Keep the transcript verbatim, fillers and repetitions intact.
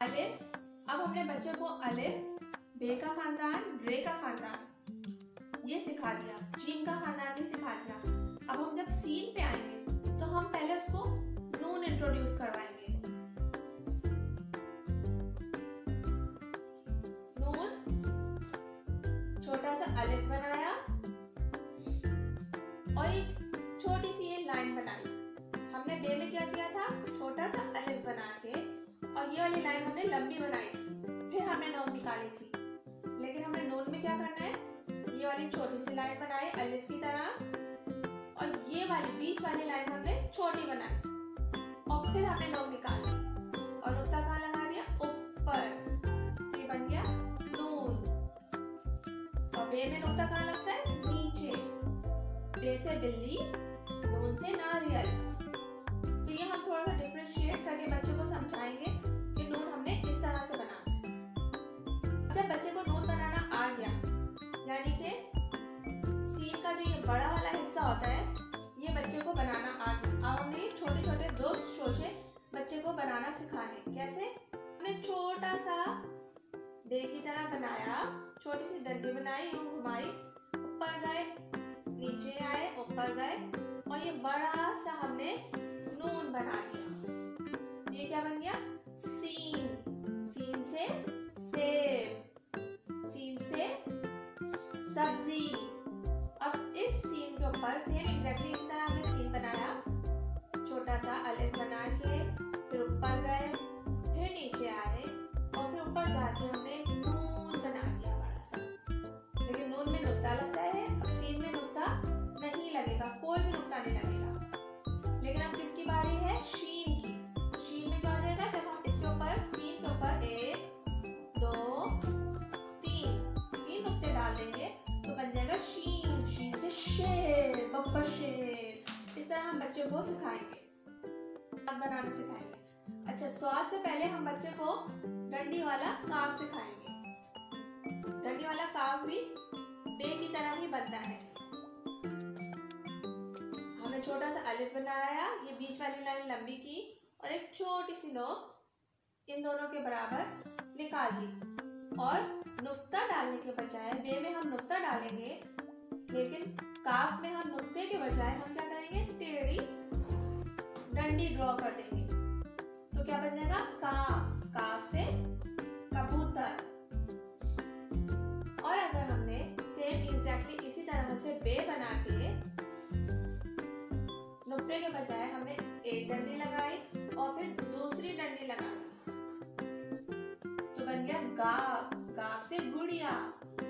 अलिफ। अब हमने बच्चे को अलिफ, बे का खानदान, रे का खानदान ये सिखा दिया, जीम का खानदान भी सिखा दिया। अब हम जब सीन पे आएंगे तो हम पहले उसको नून इंट्रोड्यूस करवाएंगे। नून, छोटा सा अलिफ बनाया और एक छोटी सी ये लाइन बनाई। हमने बे में क्या किया था, छोटा सा अलिफ बना के, और ये वाली लाइन हमने लंबी बनाई थी, फिर हमने नून निकाली थी। लेकिन हमने नून में क्या करना है, ये वाली छोटी सी लाइन बनाई अलिफ की तरह, और ये वाली बीच वाली लाइन हमने छोटी बनाई, और फिर हमने नून निकाल दी और नुक्ता कहाँ लगा दिया, ऊपर। ये बन गया नून। और बे में नुक्ता कहाँ लगता है, नीचे। बे से बिल्ली, नून से नारियल। तो ये हम थोड़ा सा डिफरेंशिएट करके बच्चे को समझाएंगे कि नून हमने इस तरह से बनाना है। जब बच्चे को नून बनाना आ गया, यानी कि सीन का जो ये बड़ा वाला हिस्सा होता है ये बच्चे को बनाना आ गया। अब हमने ये छोटे छोटे दो शोशे बच्चे को बनाना सिखाने। कैसे, हमने छोटा सा बे की तरह बनाया, छोटी सी डंडी बनाई, यूं घुमाई, ऊपर गए, नीचे आए, ऊपर गए, और ये बड़ा सा हमने नून बना दिया। ये क्या बन गया, सीन। सीन से सेब, सीन से सब्जी। अब इस सीन के ऊपर सेम एग्जैक्टली इस तरह हमने सीन बनाया, छोटा सा अलिफ बना के, फिर ऊपर गए, फिर नीचे आए, और फिर ऊपर जाके हमने नून बना दिया बड़ा सा। लेकिन नून में नुक्ता लगता है, अब सीन में नुक्ता नहीं लगेगा, कोई भी नुक्ता नहीं लगेगा। लेकिन अब किसकी बारी है, शीन की। शीन में क्या हो जाएगा, जब हम इसके ऊपर सीन के ऊपर एक, दो, तीन तीन नुक्ते डाल देंगे तो बन जाएगा शीन। शीन से शेर, बब्बर शेर। इस तरह हम बच्चे को सिखाएंगे, बनाना सिखाएंगे। अच्छा, स्वाद से पहले हम बच्चे को डंडी वाला काव सिखाएंगे। डंडी वाला काव भी बे की तरह ही बनता है। हमने छोटा सा अलिफ बनाया, ये बीच वाली लाइन लंबी की, और एक छोटी सी नोक इन दोनों के बराबर निकाल दी। और नुक्ता डालने के बजाय, बे में हम नुक्ता डालेंगे, लेकिन काफ में हम नुक्ते के बजाय हम क्या करेंगे, टेढ़ी डंडी ड्रॉ कर देंगे। तो क्या बन जाएगा, काफ। काफ से कबूतर। और अगर हमने सेम एग्जैक्टली इसी तरह से बे बना के नुक्ते के बजाय हमने एक डंडी लगाई और फिर दूसरी डंडी लगा दी, तो बन गया गाव। गाव से गुड़िया।